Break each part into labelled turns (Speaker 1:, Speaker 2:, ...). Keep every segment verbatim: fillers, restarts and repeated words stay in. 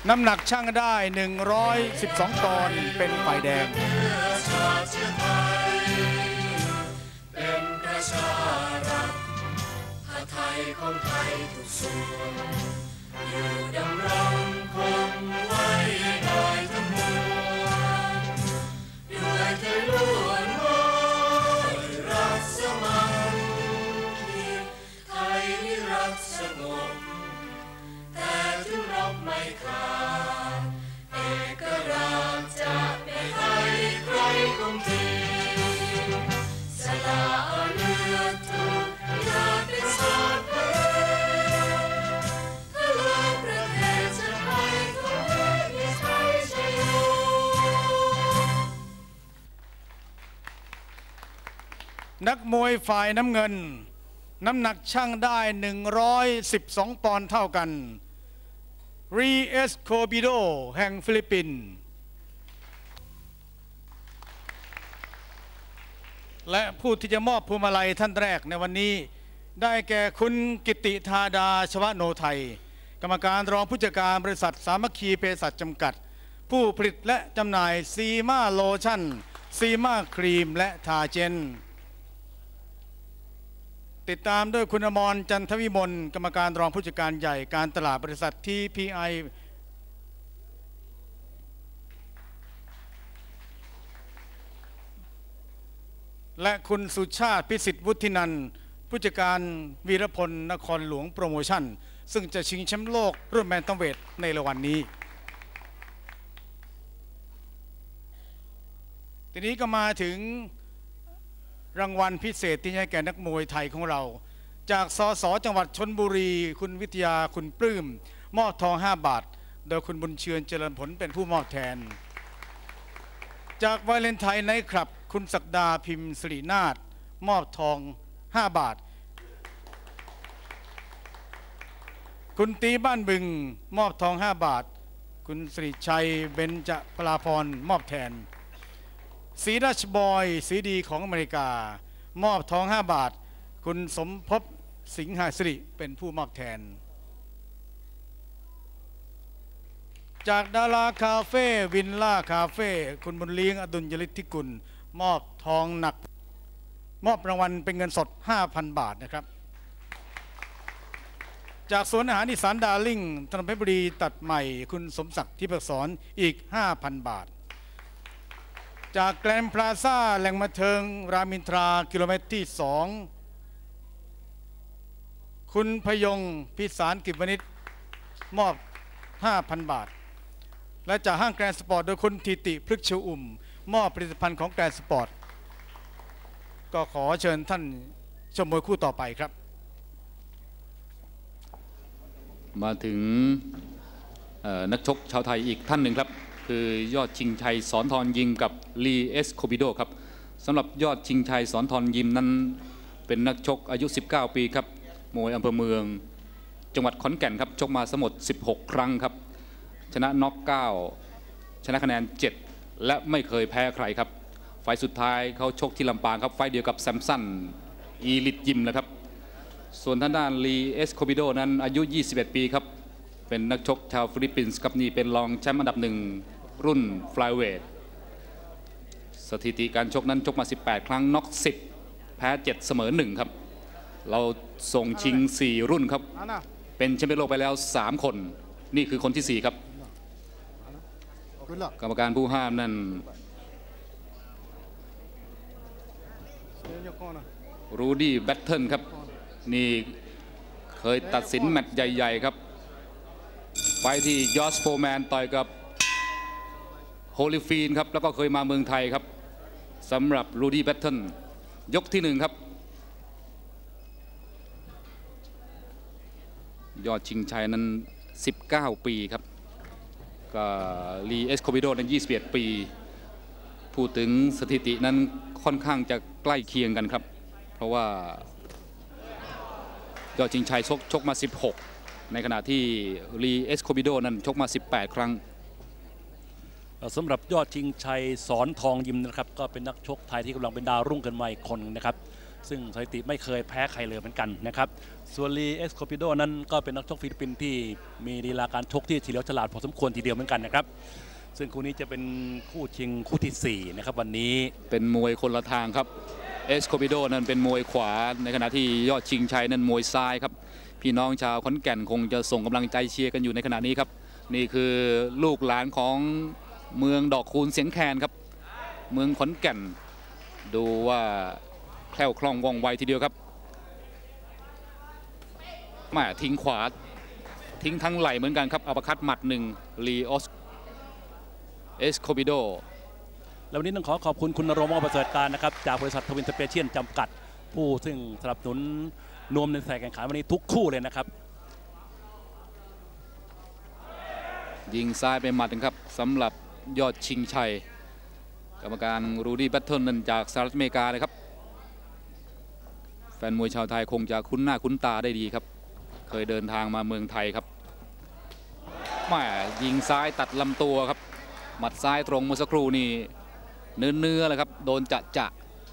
Speaker 1: น้ำหนักชั่งได้หนึ่งร้อยสิบสองปอนด์เป็นฝ่ายแดง
Speaker 2: เป็นประชารัฐไทยของไทยทุกส่วนอยู่ดำรงคงไว้ได้ทั้งมวลด้วยใจล้วนไว้รักสมัครคีไทยนิรักสงบแต่ถึงรบไม่ขาดเอกราชจะไม่ให้ใครคงทิ้งสละเลือดทุกหยาดเป็นชาติ
Speaker 1: นักมวยฝ่ายน้ำเงินน้ำหนักชั่งได้หนึ่งร้อยสิบสองปอนด์เท่ากันรีเอสโคบิโดแห่งฟิลิปปินส์และผู้ที่จะมอบพวงมาลัยท่านแรกในวันนี้ได้แก่คุณกิติธาดาชวโนไทยกรรมการรองผู้จัดการบริษัทสามัคคีเภสัชจำกัดผู้ผลิตและจำหน่ายซีมาโลชั่นซีมาครีมและทาเจนติดตามด้วยคุณอมรจันทวิมลกรรมการรองผู้จัดการใหญ่การตลาดบริษัท ที พี ไอ และคุณสุชาติพิสิทธิ์วุฒินันท์ผู้จัดการวีรพลนครหลวงโปรโมชั่นซึ่งจะชิงแชมป์โลกรุ่นแบนตัมเวทในรางวัลนี้ทีนี้ก็มาถึงรางวัลพิเศษที่ให้แก่นักมวยไทยของเราจากสสจังหวัดชลบุรีคุณวิทยาคุณปลื้มมอบทองห้าบาทโดยคุณบุญเชือนเจริญผลเป็นผู้มอบแทนจากวาเลนไทน์ไนท์คลับคุณศักดาพิมพ์สิรินาถมอบทองห้าบาทคุณตีบ้านบึงมอบทองห้าบาทคุณสิริชัยเบญจพลาพรมอบแทนสีราชบอยสีดีของอเมริกามอบทองห้าบาทคุณสมภพสิงหาสิริเป็นผู้มอบแทนจากดาราคาเฟ่วินล่าคาเฟ่คุณบุญเลี้ยงอดุลยฤทธิกุลมอบทองหนักมอบรางวัลเป็นเงินสด ห้าพัน บาทนะครับจากสวนอาหารอีสานดาริ่งถนนเพชรบุรีตัดใหม่คุณสมศักดิ์ทิพย์สอนอีก ห้าพัน บาทจากแกรนด์พลาซ่าแหล่งบันเทิงรามอินทรากิโลเมตรที่สองคุณพยงพิสารกิจวณิชมอบ ห้าพัน บาทและจากห้างแกรนด์สปอร์ตโดยคุณทิติพฤกษ์ชูอุ่มมอบผลิตภัณฑ์ของแกรนด์สปอร์ตก็ขอเชิญท่านชมมวยคู่ต่อไปครับ
Speaker 3: มาถึงนักชกชาวไทยอีกท่านหนึ่งครับคือยอดชิงชัยสอนทรยิมกับลีเอสโคบิโดครับสำหรับยอดชิงชัยสอนทรยิมนั้นเป็นนักชกอายุสิบเก้าปีครับมวยอำเภอเมืองจังหวัดขอนแก่นครับชกมาทั้งหมดสิบหกครั้งครับชนะน็อกเก้าชนะคะแนนเจ็ดและไม่เคยแพ้ใครครับไฟสุดท้ายเขาชกที่ลำปางครับไฟเดียวกับแซมสันอีลิทยิมนะครับส่วนทางด้านลีเอสโคบิโดนั้นอายุยี่สิบเอ็ดปีครับเป็นนักชกชาวฟิลิปปินส์ครับนี่เป็นรองแชมป์อันดับหนึ่งรุ่นฟลายเวทสถิติการชกนั้นชกมาสิบแปดครั้งน็อกสิบแพ้เจ็ดเสมอหนึ่งครับเราส่งชิงสี่รุ่นครับเป็นแชมป์โลกไปแล้วสามคนนี่คือคนที่สี่ครับกรรมการผู้ห้ามนั่นรูดี้แบตเทิลครับนี่เคยตัดสินแมตช์ใหญ่ๆครับไฟที่ยอสโฟแมนต่อยกับโฮลิฟีนครับแล้วก็เคยมาเมืองไทยครับสำหรับรูดี้แบตเทิลยกที่หนึ่งครับยอดชิงชัยนั้นสิบเก้าปีครับก็ลีเอสโคบิโดนั้นยี่สิบเอ็ดปีพูดถึงสถิตินั้นค่อนข้างจะใกล้เคียงกันครับเพราะว่ายอดชิงชัยชกชกมาสิบหกในขณะที่ลีเอสโคบิโดนั้นชกมาสิบแปดครั้ง
Speaker 4: สำหรับยอดชิงชัยสอนทองยิมนะครับก็เป็นนักชกไทยที่กำลังเป็นดาวรุ่งกันมาอีกคนนะครับซึ่งสถิติไม่เคยแพ้ใครเลยเหมือนกันนะครับส่วนลีเอสโคปิโดนั้นก็เป็นนักชกฟิลิปปินส์ที่มีลีลาการชกที่เฉลียวฉลาดพอสมควรทีเดียวเหมือนกันนะครับซึ่งคู่นี้จะเป็นคู่ชิงคู่ที่สี่นะครับวันนี้
Speaker 3: เป็นมวยคนละทางครับเอสโคปิโดนั้นเป็นมวยขวาในขณะที่ยอดชิงชัยนั้นมวยซ้ายครับพี่น้องชาวขอนแก่นคงจะส่งกำลังใจเชียร์กันอยู่ในขณะนี้ครับนี่คือลูกหลานของเมืองดอกคูณเสียงแคนครับเมืองขอนแก่นดูว่าแคล่วคล่องว่องไวทีเดียวครับมาทิ้งขวาทิ้งทั้งไหล่เหมือนกันครับอัปคัตหมัดหนึ่งลีออสเอสโคปิโด
Speaker 4: แล้ววันนี้ต้องขอขอบคุณคุณณรงค์ ประเสริฐการนะครับจากบริษัททวินสเปเชียลจำกัดผู้ซึ่งสนับสนุนนวมในสายแข่งขันวันนี้ทุกคู่เลยนะครับ
Speaker 3: ยิงซ้ายไปหมัดนึงครับสำหรับยอดชิงชัยกรรมการรูดี้แบตเทิลนั้นจากสหรัฐอเมริกาเลยครับแฟนมวยชาวไทยคงจะคุ้นหน้าคุ้นตาได้ดีครับเคยเดินทางมาเมืองไทยครับแม่ยิงซ้ายตัดลำตัวครับหมัดซ้ายตรงเมื่อสักครู่นี่เนื้อเนื้อเลยครับโดนจะจะ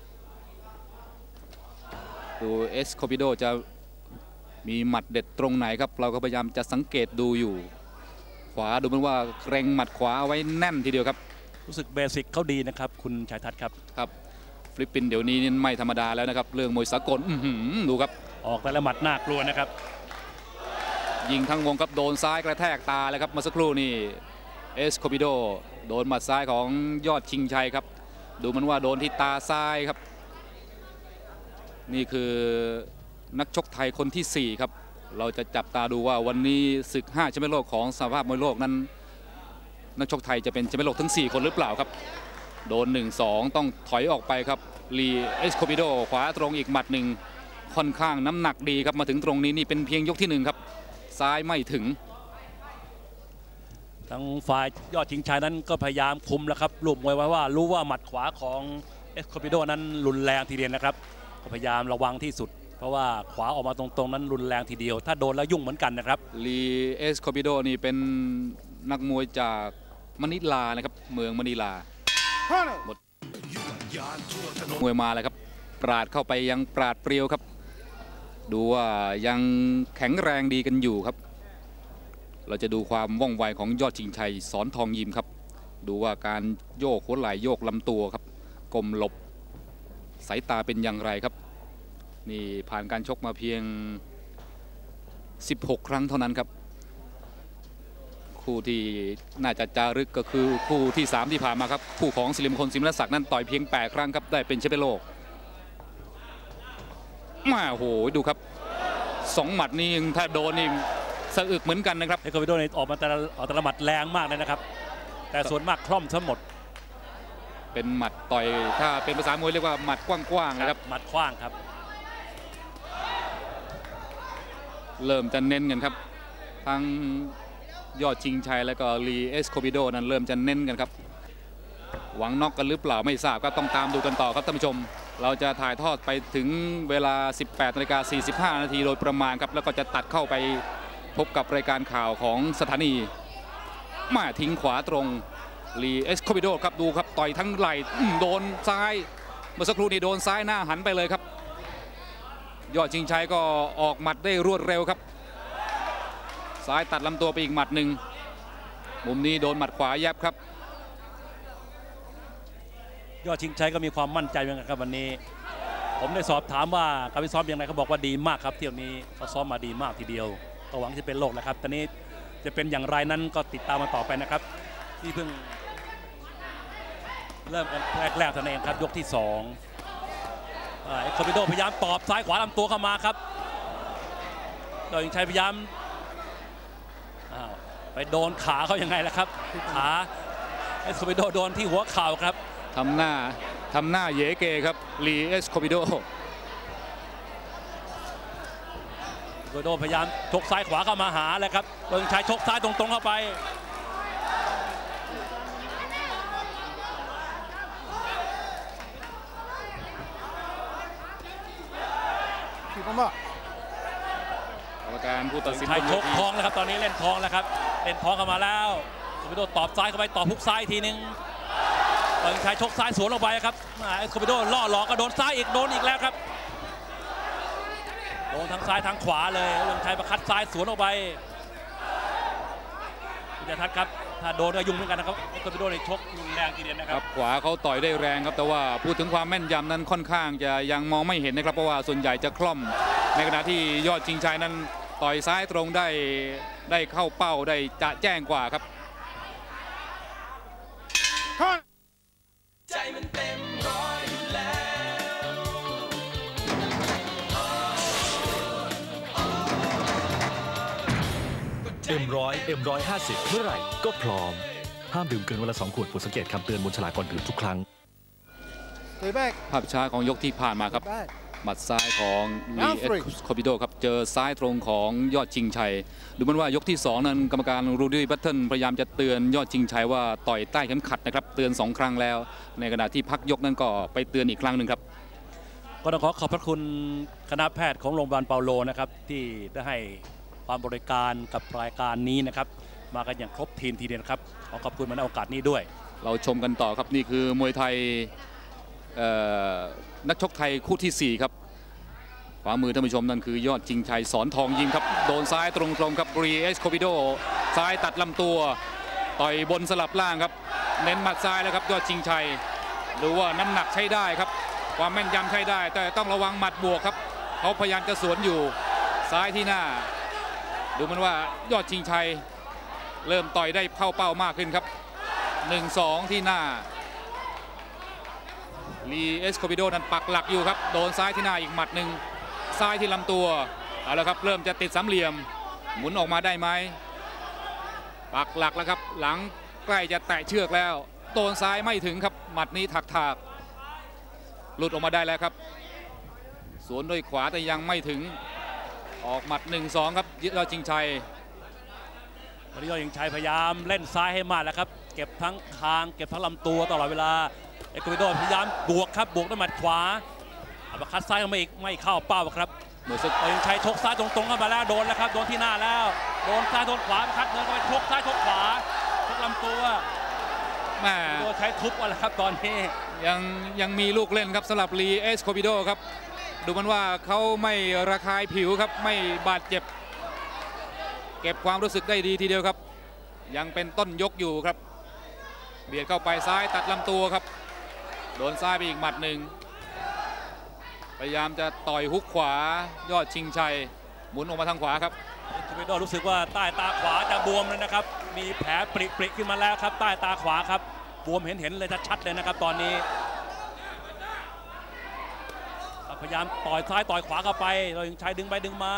Speaker 3: ดูเอสโคปิโดจะมีหมัดเด็ดตรงไหนครับเราก็พยายามจะสังเกตดูอยู่ขวาดูเหมือนว่าเกรงหมัดขวาเอาไว้แน่นทีเดียวครับ
Speaker 4: รู้สึกเบสิกเขาดีนะครับคุณชัยทัศน์ครับ
Speaker 3: ครับฟิลิปปินส์เดี๋ยวนี้นี่ไม่ธรรมดาแล้วนะครับเรื่องมวยสากลดูครับ
Speaker 4: ออกแต่ละหมัดน่ากลัวนะครับ
Speaker 3: ยิงทั้งวงครับโดนซ้ายกระแทกตาเลยครับเมื่อสักครู่นี่เอสโคปิโดโดนหมัดซ้ายของยอดชิงชัยครับดูมันว่าโดนที่ตาซ้ายครับนี่คือนักชกไทยคนที่สี่ครับเราจะจับตาดูว่าวันนี้ศึกห้าแชมป์โลกของสหภาพมวยโลกนั้นนักชกไทยจะเป็นแชมป์โลกทั้งสี่คนหรือเปล่าครับโดน หนึ่งสอง ต้องถอยออกไปครับลีเอสโคปิโดขวาตรงอีกหมัดหนึ่งค่อนข้างน้ำหนักดีครับมาถึงตรงนี้นี่เป็นเพียงยกที่หนึ่งครับซ้ายไม่ถึง
Speaker 4: ทางฝ่ายยอดชิงชัยนั้นก็พยายามคุมแล้วครับรูปมวยไว้ว่ารู้ว่าหมัดขวาของเอสโคปิโดนั้นรุนแรงทีเดียวนะครับพยายามระวังที่สุดเพราะว่าขวาออกมาตรงๆนั้นรุนแรงทีเดียวถ้าโดนแล้วยุ่งเหมือนกันนะครับ
Speaker 3: ลีเอสโคปิโดนี่เป็นนักมวยจากมะนิลานะครับเมืองมะนิลาหมดมวยมาเลยครับปราดเข้าไปยังปราดเปรียวครับดูว่ายังแข็งแรงดีกันอยู่ครับเราจะดูความว่องไวของยอดชิงชัยสอนทองยิมครับดูว่าการโยกหัวไหล่โยกลำตัวครับกลมหลบสายตาเป็นอย่างไรครับนี่ผ่านการชกมาเพียงสิบหกครั้งเท่านั้นครับคู่ที่น่าจะจารึกก็คือคู่ที่สามที่ผ่านมาครับคู่ของศิริมงคลศิมรศักดิ์นั้นต่อยเพียงแปดครั้งครับได้เป็นแชมป์โลกมาโหดูครับสองหมัดนี่ถ้าโดนนี่สะอึกเหมือนกันนะครับ
Speaker 4: เอสโคปิโดนี่ออกมาแต่ละออกแต่ละหมัดแรงมากเลยนะครับแต่ส่วนมากคล่อมทั้งหมด
Speaker 3: เป็นหมัดต่อยถ้าเป็นภาษามวยเรียกว่าหมัดกว้างๆนะครับ
Speaker 4: หมัดกว้างครับ
Speaker 3: เริ่มจะเน้นกันครับทั้งยอดชิงชัยและก็ลีเอสโคปิโดนั้นเริ่มจะเน้นกันครับหวังน็อกกันหรือเปล่าไม่ทราบก็ต้องตามดูกันต่อครับท่านผู้ชมเราจะถ่ายทอดไปถึงเวลา สิบแปดนาฬิกาสี่สิบห้านาทีโดยประมาณครับแล้วก็จะตัดเข้าไปพบกับรายการข่าวของสถานีมาทิ้งขวาตรงลีเอสโคปิโดครับดูครับต่อยทั้งไหล่โดนซ้ายเมื่อสักครู่นี้โดนซ้ายหน้าหันไปเลยครับยอดชิงชัยก็ออกหมัดได้รวดเร็วครับซ้ายตัดลำตัวไปอีกหมัดหนึ่งมุมนี้โดนหมัดขวาแยบครับ
Speaker 4: ยอดชิงชัยก็มีความมั่นใจเหมือนกันครับวันนี้ผมได้สอบถามว่าการฟิตซ้อมอย่างไรเขาบอกว่าดีมากครับเที่ยวนี้เขาซ้อมมาดีมากทีเดียวก็หวังที่เป็นโลกนะครับตอนนี้จะเป็นอย่างไรนั้นก็ติดตามมาต่อไปนะครับที่เพิ่งเริ่มกันแรกๆเท่านั้นเองครับยกที่สองเอสโคปิโดพยายามตอบซ้ายขวาลำตัวเข้ามาครับยอดชิงชัยพยายามไปโดนขาเขายังไงล่ะครับขาเอสโคปิโดโดนที่หัวเข่าครับ
Speaker 3: ทำหน้าทำหน้าเยเกครับลีเอสโคปิโด
Speaker 4: โดโดพยายามชกซ้ายขวาเข้ามาหาเลยครับยอดชิงชัยชกซ้ายตรงๆเข้าไป
Speaker 1: พี่ผมว่า
Speaker 3: กรรมการผู้ตัดสิน
Speaker 4: ชกท้องแล้วครับตอนนี้เล่นท้องแล้วครับเล่นท้องเข้ามาแล้วโคปิโดตอบซ้ายเข้าไปตอบฮุกซ้ายทีนึงตอนชายชกซ้ายสวนลงไปครับเอสโคปิโดล่อหลอกก็โดนซ้ายอีกโดนอีกแล้วครับโดนทั้งซ้ายทั้งขวาเลยเรืองชัยประคัดซ้ายสวนออกไปคุณจะทัดครับถ้าโดนก็ยุ่งเหมือนกันนะครับไอ้คนไปโดนในชกยุ่งแรงทีเดียวนะครับ
Speaker 3: ขวาเขาต่อยได้แรงครับแต่ว่าพูดถึงความแม่นยำนั้นค่อนข้างจะยังมองไม่เห็นนะครับเพราะว่าส่วนใหญ่จะคล่อมในขณะที่ยอดชิงชัยนั้นต่อยซ้ายตรงได้ได้เข้าเป้าได้จะแจ้งกว่าครับ
Speaker 2: ใจมันเต็มร้อยอยู่แล้ว
Speaker 5: เอ็มร้อยเอ็มร้อยห้าสิบเมื่อไหร่ก็พร้อมห้ามดื่มเกินวันละสองขวดโปรดสังเกตคำเตือนบนฉลากก่อนดื่มทุกครั้ง
Speaker 3: ภาพช้าของยกที่ผ่านมาครับหมัดซ้ายของลีเอสโคบิโดครับเจอซ้ายตรงของยอดชิงชัยดูเหมือนว่ายกที่สองนั้นกรรมการรูดี้บัตเทิลพยายามจะเตือนยอดชิงชัยว่าต่อยใต้เข็มขัดนะครับเตือนสองครั้งแล้วในขณะที่พักยกนั้นก็ไปเตือนอีกครั้งหนึ่งครับ
Speaker 4: ก็ต้องขอขอบพระคุณคณะแพทย์ของโรงพยาบาลเปาโลนะครับที่ได้ให้ความบริการกับรายการนี้นะครับมากันอย่างครบทีมทีเดียวครับขอขอบคุณมาในโอกาสนี้ด้วย
Speaker 3: เราชมกันต่อครับนี่คือมวยไทยนักชกไทยคู่ที่สี่ครับขวามือท่านผู้ชมนั่นคือยอดชิงชัยสอนทองยิมครับโดนซ้ายตรงๆครับรีเอสโคบิโดซ้ายตัดลำตัวต่อยบนสลับล่างครับเน้นหมัดซ้ายแล้วครับยอดชิงชัยดูว่าน้ำหนักใช้ได้ครับความแม่นยำใช้ได้แต่ต้องระวังหมัดบวกครับเขาพยายามจะสวนอยู่ซ้ายที่หน้าดูมันว่ายอดชิงชัยเริ่มต่อยได้เข้าเป้ามากขึ้นครับ หนึ่งสอง ที่หน้าลีเอสโคบิโดนั้นปักหลักอยู่ครับโดนซ้ายที่หน้าอีกหมัดหนึ่งซ้ายที่ลำตัวเอาละครับเริ่มจะติดสามเหลี่ยมหมุนออกมาได้ไหมปักหลักแล้วครับหลังใกล้จะแตะเชือกแล้วโดนซ้ายไม่ถึงครับหมัดนี้ถักถากหลุดออกมาได้แล้วครับสวนด้วยขวาแต่ยังไม่ถึงออกหมัด หนึ่งสอง ครับยอดชิงชัย
Speaker 4: วันนี้ยอดชิงชัยพยายามเล่นซ้ายให้มากแล้วครับเก็บทั้งคางเก็บทั้งลำตัวตลอดเวลาเอโคบิโดพยายามบวกครับบวกด้วยหมัดขวาอัปคัดซ้ายเข้ามาอีกไม่เข้าเป้าครับ
Speaker 3: หมด
Speaker 4: ยอดชิงชัยชกซ้ายตรงๆเข้ามาแล้วโดนแล้วครับโดนที่หน้าแล้วโดนซ้ายโดนขวาคัดเดินเข้าไปชกซ้ายชกขวาชกลำตัว
Speaker 3: แม่
Speaker 4: ตัวใช้ทุบอะไรครับตอนนี้
Speaker 3: ยังยังมีลูกเล่นครับสำหรับลีเอสโคบิโดครับดูมันว่าเขาไม่ระคายผิวครับไม่บาดเจ็บเก็บความรู้สึกได้ดีทีเดียวครับยังเป็นต้นยกอยู่ครับเบียดเข้าไปซ้ายตัดลำตัวครับโดนซ้ายไปอีกหมัดหนึ่งพยายามจะต่อยฮุกขวายอดชิงชัยหมุนออกมาทางขวาครับ
Speaker 4: โคบิโดรู้สึกว่าใต้ตาขวาจะบวมเลยนะครับมีแผลปริๆขึ้นมาแล้วครับใต้ตาขวาครับบวมเห็นๆเลยชัดๆเลยนะครับตอนนี้พยายามต่อยซ้ายต่อยขวาเข้าไปเราถึงชัยดึงไปดึงมา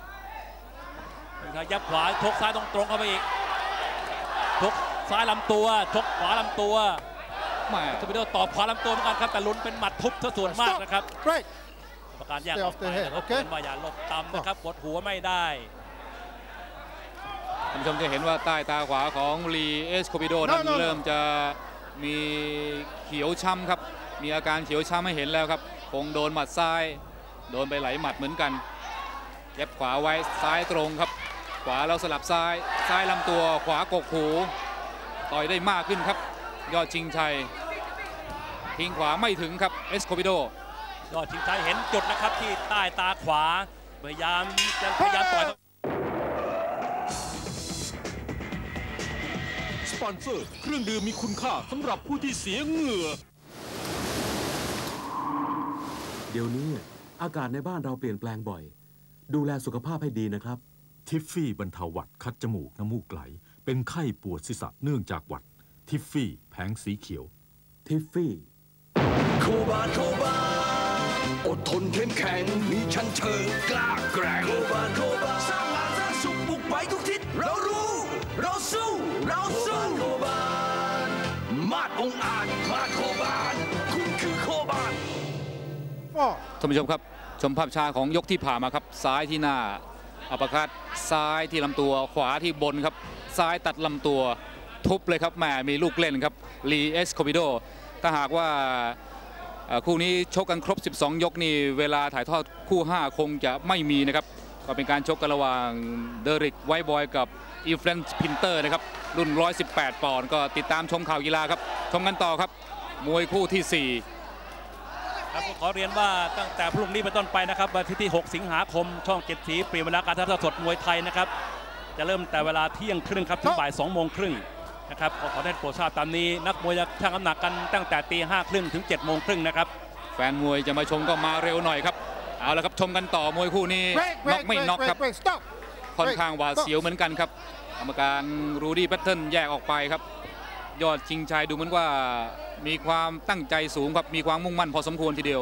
Speaker 4: ยับขวาชกซ้ายตรงๆเข้าไปอีกชกซ้ายลำตัวชกขวาลำตัวโคบิโดตอบขวาลำตัวเหมือนกันครับแต่ลุ้นเป็นหมัดทุบซะส่วนมากนะครับประการแยกออกไปเป็นว่าอย่าหลบต่ำนะครับกดหัวไม่ได้
Speaker 3: ท่านผู้ชมจะเห็นว่าใต้ตาขวาของลีเอสโคบิโดนั้นเริ่มจะมีเขียวช้ำครับมีอาการเขียวช้ำให้เห็นแล้วครับคงโดนหมัดซ้ายโดนไปหลายหมัดเหมือนกันเย็บขวาไว้ซ้ายตรงครับขวาแล้วสลับซ้ายซ้ายลำตัวขวากกหูต่อยได้มากขึ้นครับยอดชิงชัยทิ้งขวาไม่ถึงครับเอสโคบิโด
Speaker 4: ยอดชิงชัยเห็นจุดนะครับที่ใต้ตาขวาพยายามจะพยายามต่อย
Speaker 5: สปอนเซอร์เครื่องดื่มมีคุณค่าสำหรับผู้ที่เสียเหงื่อ
Speaker 6: เดี๋ยวนี้อากาศในบ้านเราเปลี่ยนแปลงบ่อยดูแลสุขภาพให้ดีนะครับ
Speaker 5: ทิฟฟี่บรรเทาหวัดคัดจมูกน้ำมูกไหลเป็นไข้ปวดศีรษะเนื่องจากหวัดทิฟฟี่แผงสีเขียว
Speaker 6: ทิฟฟี่
Speaker 2: โคบานโคบานอดทนเข้มแข็งมีชั้นเชิงกล้าแกร่งโคบานโคบานสร้างงานสร้างสุขบุกไปทุกทิศเรารู้เราสู้เราสู้โคบานมาดองอาจมาดโคบานคุณคือโคบาน
Speaker 3: ท่านผู้ชมครับชมภาพช้าของยกที่ผ่านมาครับซ้ายที่หน้าอัปคัดซ้ายที่ลำตัวขวาที่บนครับซ้ายตัดลำตัวทุบเลยครับแหมมีลูกเล่นครับลีเอสโคบิโดถ้าหากว่าคู่นี้ชกกันครบสิบสองยกนี่เวลาถ่ายทอดคู่ห้าคงจะไม่มีนะครับก็เป็นการชกกันระหว่างเดริกไวท์บอยกับอีเฟรนซ์พินเตอร์นะครับรุ่นหนึ่งร้อยสิบแปดปอนด์ก็ติดตามชมข่าวกีฬาครับชมกันต่อครับมวยคู่ที่สี่
Speaker 4: ครับขอเรียนว่าตั้งแต่พรุ่งนี้เป็นต้นไปนะครับวันที่หกสิงหาคมช่องเจ็ดสีเปลี่ยนเวลาการถ่ายทอดสดมวยไทยนะครับจะเริ่มแต่เวลาเที่ยงครึ่งครับถึงบ่ายสองโมงครึ่งนะครับขอขอได้โปรดทราบตามนี้นักมวยจะชั่งน้ำหนักกันตั้งแต่ตีห้าครึ่งถึงเจ็ดโมงครึ่งนะครับ
Speaker 3: แฟนมวยจะมาชมก็มาเร็วหน่อยครับเอาละครับชมกันต่อมวยคู่นี้น็อกไม่น็อกครับค่อนข้างหวาดเสียวเหมือนกันครับกรรมการรูดี้แพตเทิร์นแยกออกไปครับยอดชิงชัยดูเหมือนว่ามีความตั้งใจสูงครับมีความมุ่งมั่นพอสมควรทีเดียว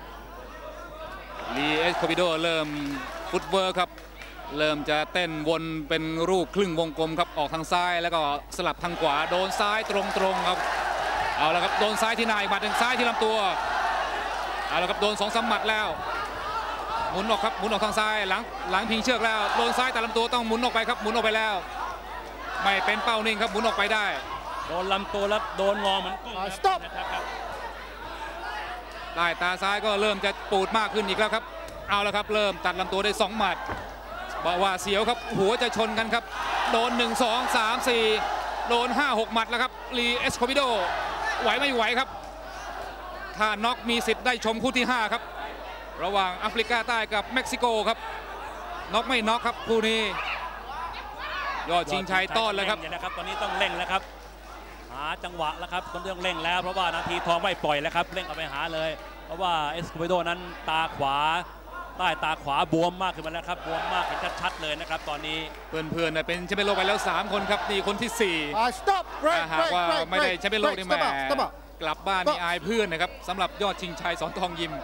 Speaker 3: ลีเอสโคบิโดเริ่มฟุตเวิร์คครับเริ่มจะเต้นวนเป็นรูปครึ่งวงกลมครับออกทางซ้ายแล้วก็สลับทางขวาโดนซ้ายตรงๆครับเอาละครับโดนซ้ายที่นายหมัดหนึ่งซ้ายที่ลำตัวเอาละครับโดนสองสามหมัดแล้วหมุนออกครับหมุนออกทางซ้ายหลังหลังพิงเชือกแล้วโดนซ้ายแต่ลำตัวต้องหมุนออกไปครับหมุนออกไปแล้วไม่เป็นเป้านิ่งครับหมุนออกไปได้
Speaker 4: โดนลำตัวแล้วโดนงอเหมือนกุ้งนะครับ
Speaker 3: ใต้ตาซ้ายก็เริ่มจะปูดมากขึ้นอีกแล้วครับเอาละครับเริ่มตัดลำตัวได้สองหมัดบอกว่าเสียวครับหัวจะชนกันครับโดนหนึ่ง สอง สาม สี่โดนห้า หกหมัดแล้วครับลีเอสโคบิโดไหวไม่ไหวครับถ้าน็อกมีสิทธิ์ได้ชมคู่ที่ห้าครับระหว่างแอฟริกาใต้กับเม็กซิโกครับน็อกไม่น็อกครับคู่นี้ยอดชิงชัยต้อนแล้วครับ
Speaker 4: นะครับตอนนี้ต้องเร่งแล้วครับหาจังหวะแล้วครับต้องเร่งแล้วเพราะว่านาทีทองไม่ปล่อยแล้วครับเร่งเอาไปหาเลยเพราะว่าเอสโคบิโดนั้นตาขวาใต้ตาขวาบวมมากขึ้นมาแล้วครับบวมมากเห็นชัดๆเลยนะครับตอนนี้
Speaker 3: เพื่อนๆเป็นแชมเปี้ยนโลกไปแล้วสามคนครับนี่คนที่สี่ถ้าหากว่าไม่ได้แชมเปี้ยนโลกนี่แม่กลับบ้านนี่อายเพื่อนนะครับสำหรับยอดชิงชัยสอนทองยิม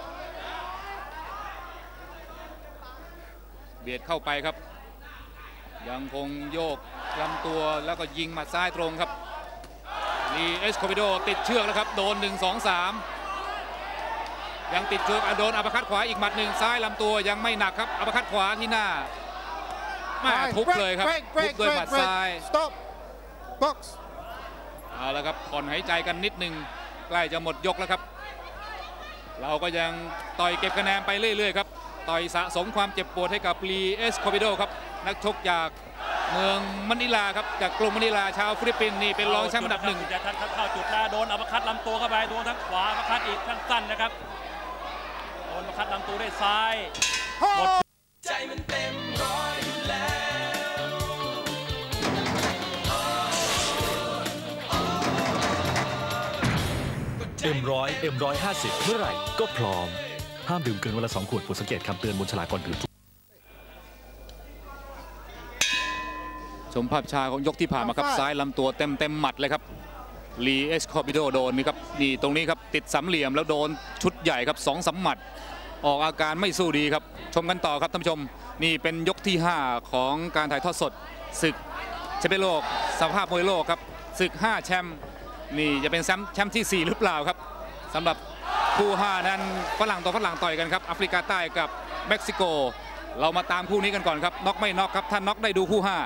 Speaker 3: เบียดเข้าไปครับยังคงโยกลำตัวแล้วก็ยิงหมัดซ้ายตรงครับลีเอสโคบิโดติดเชือกแล้วครับโดนหนึ่ง สอง สามยังติดเชือกโดนอัปคัตขวาอีกหมัดหนึ่งซ้ายลำตัวยังไม่หนักครับอัปคัตขวาที่หน้าแม่ทุบเลยครับทุบด้วยหมัดซ้ายเอาละครับผ่อนหายใจกันนิดนึงใกล้จะหมดยกแล้วครับเราก็ยังต่อยเก็บคะแนนไปเรื่อยๆครับต่อยสะสมความเจ็บปวดให้กับลีเอสโคบิโดครับนักชกจากเมืองมะนิลาครับจากกรุงมะนิลาชาวฟิลิปปินส์นี่เป็นรองแชมป์อันดับหนึ่ง
Speaker 4: จะทันเข้าจุดแล้วโดนอัปคัตลำตัวเข้าไปโดนทั้งขวาอัปคัตอีกทั้งสั้นนะครับโดนอัปคัตลำตัวด้วยซ้ายหมดใจมันเต็มร้อยอยู่แล้ว
Speaker 5: เอ็มร้อยเอ็มร้อยห้าสิบเมื่อไหร่ก็พร้อมห้ามดื่มเกินวันละสองขวดโปรดสังเกตคำเตือนบนฉลากก่อนดื่ม
Speaker 3: ชมภาพช้าของยกที่ผ่านมาครับซ้ายลำตัวเต็มเต็มหมัดเลยครับลีเอสโคบิโดโดนนี่ครับนี่ตรงนี้ครับติดสามเหลี่ยมแล้วโดนชุดใหญ่ครับสองสามหมัดออกอาการไม่สู้ดีครับชมกันต่อครับท่านผู้ชมนี่เป็นยกที่ห้าของการถ่ายทอดสดศึกแชมเปี้ยนโลกสภาพมวยโลกครับศึกห้าแชมป์นี่จะเป็นแชมป์แชมป์ที่สี่หรือเปล่าครับสำหรับคู่ห้านั้นฝรั่งต่อฝรั่งต่อยกันครับแอฟริกาใต้กับเม็กซิโกเรามาตามคู่นี้กันก่อนครับน็อกไม่น็อกครับถ้าน็อกได้ดูคู่ห้า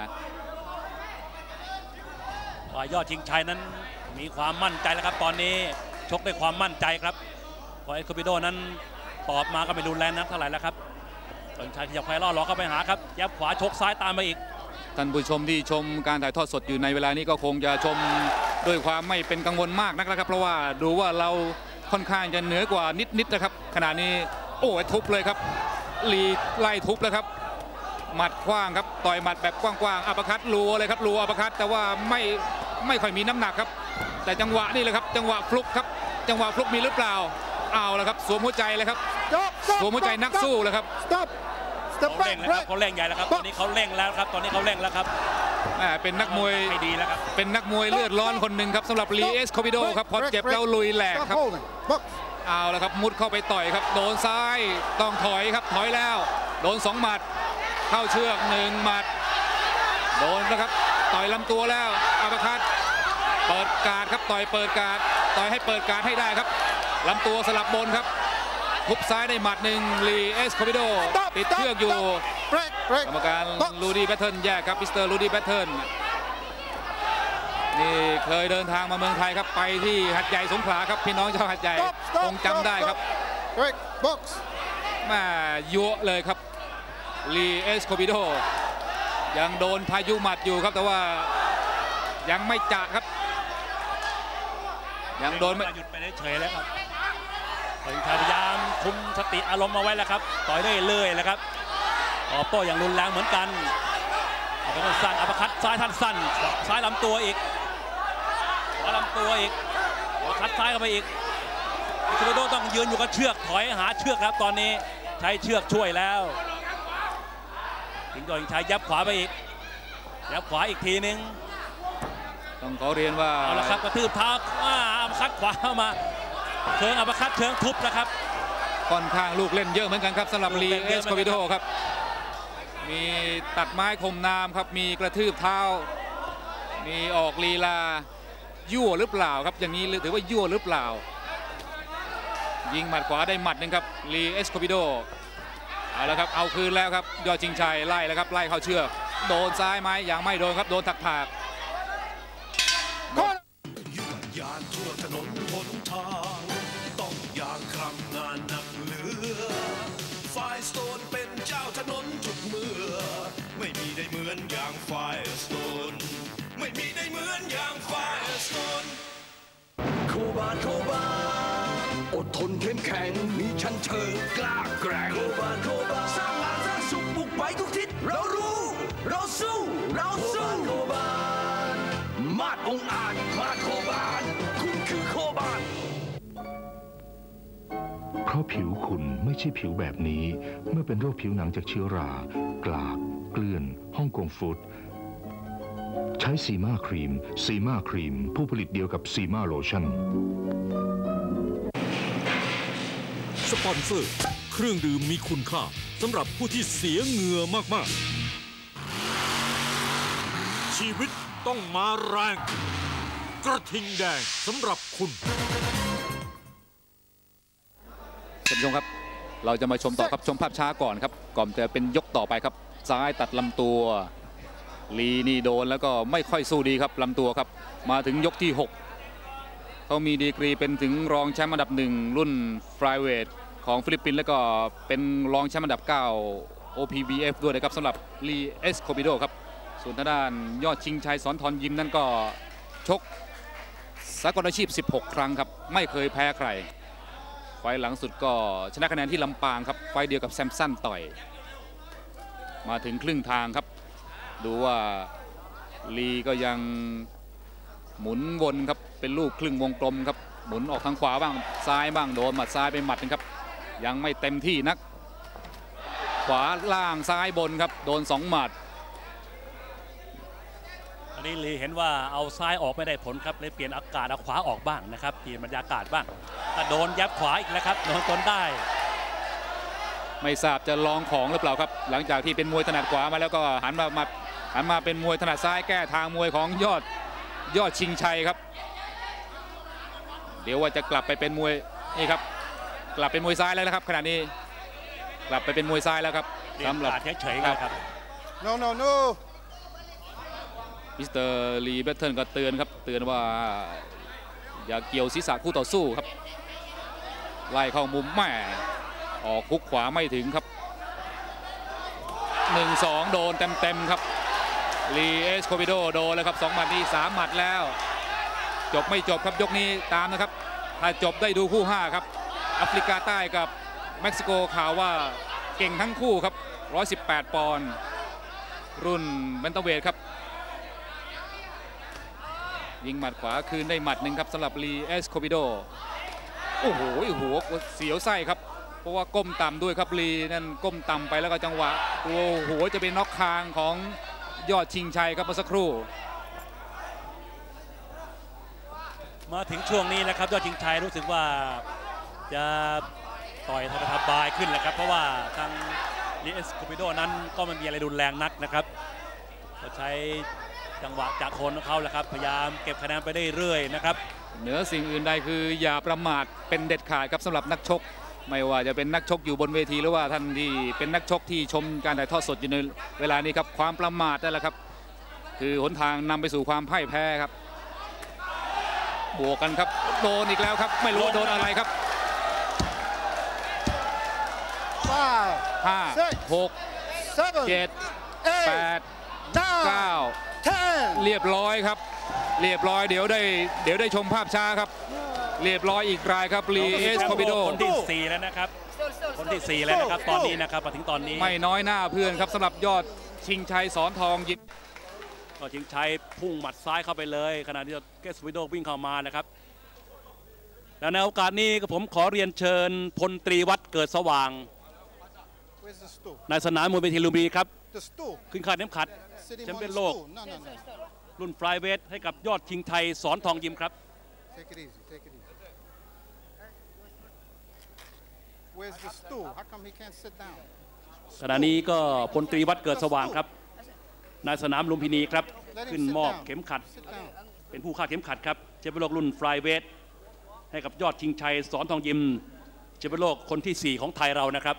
Speaker 4: ฝ่ายยอดชิงชัยนั้นมีความมั่นใจแล้วครับตอนนี้ชกด้วยความมั่นใจครับพอเอสโคบิโดนั้นตอบมาก็ไม่รุนแรงนักเท่าไหร่แล้วครับชิงชัยขยับไฟล่อล้อเข้าไปหาครับยับขวาชกซ้ายตามมาอีก
Speaker 3: ท่านผู้ชมที่ชมการถ่ายทอดสดอยู่ในเวลานี้ก็คงจะชมด้วยความไม่เป็นกังวลมากนักนะครับเพราะว่าดูว่าเราค่อนข้างจะเหนือกว่านิดๆนะครับขณะนี้โอ้ยทุบเลยครับลีไล่ทุบแล้วครับหมัดกว้างครับต่อยหมัดแบบกว้างๆอัปคัตรัวเลยครับรัวอัปคัตแต่ว่าไม่ไม่ค่อยมีน้ำหนักครับแต่จังหวะนี่เลยครับจังหวะฟลุกครับจังหวะฟลุกมีหรือเปล่าเอาละครับสวมหัวใจเลยครับสวมหัวใจนักสู้เลยครับ
Speaker 4: เขาเร่งนะครับเขาเร่งใหญ่แล้วครับตอนนี้เขาเร่งแล้วครับตอนนี้เขาเร่งแล้วครับ
Speaker 3: เป็นนักมวย
Speaker 4: ไม่ดีแล้วครับ
Speaker 3: เป็นนักมวยเลือดร้อนคนหนึ่งครับสำหรับลีเอสโคบิโดครับพอเจ็บแล้วลุยแหลกครับเอาละครับมุดเข้าไปต่อยครับโดนซ้ายต้องถอยครับถอยแล้วโดนสองหมัดเข้าเชือกหนึ่งหมัดโดนนะครับต่อยลำตัวแล้วอัปคัตเปิดการครับต่อยเปิดการต่อยให้เปิดการให้ได้ครับลำตัวสลับบนครับทุบซ้ายได้หมัดหนึ่งลีเอสโคบิโดติดเชือกอยู่กรรมการลูดี้แพทเทิร์นแยกครับมิสเตอร์ลูดี้แพทเทิร์นนี่เคยเดินทางมาเมืองไทยครับไปที่หัดใหญ่สงขลาครับพี่น้องชาวหัดใหญ่คงจำได้ครับแม่ยั่วเลยครับลีเอสโคบิโดยังโดนพายุหมัดอยู่ครับแต่ว่ายังไม่จะครับยังโดนไม่
Speaker 4: หยุดไปเฉยแล้วครับพยายามคุมสติอารมณ์มาไว้แล้วครับต่อยได้เรื่อยๆแล้วครับตอบโต้อย่างรุนแรงเหมือนกันเอาไปสั้นอัปคัตซ้ายท่านสั้นซ้ายลำตัวอีกขวาลำตัวอีกอัปคัตซ้ายเข้าไปอีกอิคุโดต้องยืนอยู่กับเชือกถอยหาเชือกครับตอนนี้ใช้เชือกช่วยแล้วถึงโดนใช้ยับขวาไปอีกยับขวาอีกทีนึง
Speaker 3: ต้องขอเรียนว่า
Speaker 4: เอาละครับกระทืบเท้าอัปคัตขวาเข้ามาเชิงอัปคัตเชิงทุบนะครับ
Speaker 3: ค่อนข้างลูกเล่นเยอะเหมือนกันครับสำหรับลีเอสโควิโดครับมีตัดไม้คมน้ำครับมีกระทืบเท้ามีออกลีลายั่วหรือเปล่าครับอย่างนี้ถือว่ายั่วหรือเปล่ายิงหมัดขวาได้หมัดนึงครับลีเอสโควิโดเอาละครับเอาคืนแล้วครับยอดชิงชัยไล่แล้วครับไล่เข้าเชือกโดนซ้ายไหมยังไม่โดนครับโดนถักถาก
Speaker 2: ยานทั่วถนนหนทางต้องอย่างครั้งงานหนักเหลือไฟสโตนเป็นเจ้าถนนทุกเมื่อไม่มีได้เหมือนอย่างไฟสโตนไม่มีได้เหมือนอย่างไฟสโตนโคบานโคบานอดทนเข้มแข็งมีชั้นเชิงกล้าแกร่งโคบานโคบานสร้างงานสร้างสุขบุกไปทุกทิศเรารู้เราสู้เราสู้โคบานมาดองอาจมาดโคบานคุณคือโคบาน
Speaker 7: เพราะผิวคุณไม่ใช่ผิวแบบนี้เมื่อเป็นโรคผิวหนังจากเชื้อรากลากเกลื่อนฮ่องกงฟู้ดใช้ซีมาครีมซีมาครีมผู้ผลิตเดียวกับซีมาโลชั่น
Speaker 5: สปอนเซอร์เครื่องดื่มมีคุณค่าสำหรับผู้ที่เสียเหงื่อมากๆชีวิตต้องมาแรงกระทิงแดงสำหรับคุณ
Speaker 3: ท่านผู้ชมครับเราจะมาชมต่อครับชมภาพช้าก่อนครับก่อนจะเป็นยกต่อไปครับซ้ายตัดลำตัวลีนี่โดนแล้วก็ไม่ค่อยสู้ดีครับลำตัวครับมาถึงยกที่หกเขามีดีกรีเป็นถึงรองแชมป์อันดับหนึ่งรุ่นฟลายเวทของฟิลิปปินส์แล้วก็เป็นรองแชมป์อันดับเก้า โอ พี บี เอฟ ด้วยนะครับสำหรับลีเอสโคบิโดครับส่วนทางด้านยอดชิงชัยสอนทอนยิมนั่นก็ชกสากลอาชีพสิบหกครั้งครับไม่เคยแพ้ใครไฟหลังสุดก็ชนะคะแนนที่ลำปางครับไฟเดียวกับแซมสันต่อยมาถึงครึ่งทางครับดูว่าลีก็ยังหมุนวนครับเป็นลูกครึ่งวงกลมครับหมุนออกทางขวาบ้างซ้ายบ้างโดนหมัดซ้ายไปหมัดนึงครับยังไม่เต็มที่นักขวาล่างซ้ายบนครับโดนสองหมัด
Speaker 4: อันนี้ลีเห็นว่าเอาซ้ายออกไม่ได้ผลครับเลยเปลี่ยนอากาศเอาขวาออกบ้างนะครับเปลี่ยนบรรยากาศบ้างถ้าโดนยับขวาอีกแล้วครับโดนจนได้
Speaker 3: ไม่ทราบจะลองของหรือเปล่าครับหลังจากที่เป็นมวยถนัดขวามาแล้วก็หันมามาหันมาเป็นมวยถนัดซ้ายแก้ทางมวยของยอดยอดชิงชัยครับเดี๋ยวว่าจะกลับไปเป็นมวยนี่ครับกลับเป็นมวยซ้ายแล้วนะครับขณะนี้กลับไปเป็นมวยซ้ายแล้วครับ
Speaker 4: สำหรับเฉยๆครับ
Speaker 1: no no no
Speaker 3: มิสเตอร์ลีเบตเทิลก็เตือนครับเตือนว่าอย่าเกี่ยวศีรษะคู่ต่อสู้ครับไล่เข้ามุมแม่ออกคุกขวาไม่ถึงครับ หนึ่งสอง โดนเต็มๆครับลีเอสโควิโดโดนแล้วครับสองหมัดนี้สามหมัดแล้วจบไม่จบครับยกนี้ตามนะครับถ้าจบได้ดูคู่ห้าครับแอฟริกาใต้กับเม็กซิโกข่าวว่าเก่งทั้งคู่ครับหนึ่งร้อยสิบแปดปอนด์รุ่นแบนตัมเวทครับยิงหมัดขวาคืนได้หมัดหนึ่งครับสำหรับลีเอสโควิโดโอ้โหหัวเสียวไส้ครับเพราะว่าก้มต่ำด้วยครับลีนั่นก้มต่ำไปแล้วก็จังหวะตัวหัวจะเป็นน็อกคางของยอดชิงชัยครับเมื่อสักครู่
Speaker 4: มาถึงช่วงนี้นะครับยอดชิงชัยรู้สึกว่าจะต่อยสบายขึ้นแล้วครับเพราะว่าทางลีเอสโควิโดนั้นก็ไม่มีอะไรรุนแรงนักนะครับก็ใช้จังหวะจากคนของเขาแหละครับพยายามเก็บคะแนนไปได้เรื่อยนะครับ
Speaker 3: เหนือสิ่งอื่นใดคืออย่าประมาทเป็นเด็ดขาดครับสำหรับนักชกไม่ว่าจะเป็นนักชกอยู่บนเวทีหรือว่าท่านที่เป็นนักชกที่ชมการถ่ายทอดสดอยู่ในเวลานี้ครับความประมาทนั่นแหละครับคือหนทางนำไปสู่ความพ่ายแพ้ครับบวกกันครับโดนอีกแล้วครับไม่รู้โดนอะไรครับห้าหกเจ็ดแปดเก้าเรียบร้อยครับเรียบร้อยเดี๋ยวได้เดี๋ยวได้ชมภาพช้าครับเรียบร้อยอีกรายครับลีเอสโคบิโด
Speaker 4: คนที่สี่แล้วแล้วนะครับคนที่สี่แล้วนะครับตอนนี้นะครับมาถึงตอนนี้
Speaker 3: ไม่น้อยหน้าเพื่อนครับสำหรับยอดชิงชัยสอนทองยิม
Speaker 4: ก็ชิงชัยพุ่งหมัดซ้ายเข้าไปเลยขณะที่เกสวิโดวิ่งเข้ามานะครับและในโอกาสนี้ก็ผมขอเรียนเชิญพลตรีวัฒน์เกิดสว่างในสนามมวยเวทีลุมพินีครับขึ้นคาดเข็มขัดแชมเปี้ยนโลกรุ่นฟลายเวทให้กับยอดชิงชัยสอนทองยิมครับขณะนี้ก็พลตรีวัฒน์เกิดสว่างครับในสนามลุมพินีครับขึ้นมอบเข็มขัดเป็นผู้คาดเข็มขัดครับแชมเปี้ยนโลกรุ่นฟลายเวทให้กับยอดชิงชัยสอนทองยิมแชมเปี้ยนโลกคนที่สี่ของไทยเรานะครับ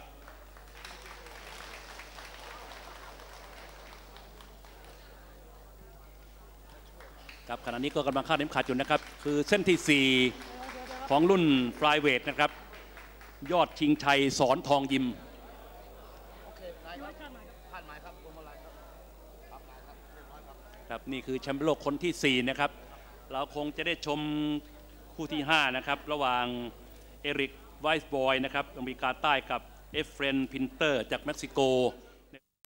Speaker 4: ครับขณะนี้ก็กำลังคาดเข็มขัดอยู่นะครับคือเส้นที่สี่ของรุ่นฟลายเวทนะครับยอดชิงชัยสอนทองยิมครับนี่คือแชมป์โลกคนที่สี่นะครับเราคงจะได้ชมคู่ที่ห้านะครับระหว่างเอริกไวส์บอยนะครับอเมริกาใต้กับเอฟเฟรนพินเตอร์จากเม็กซิโก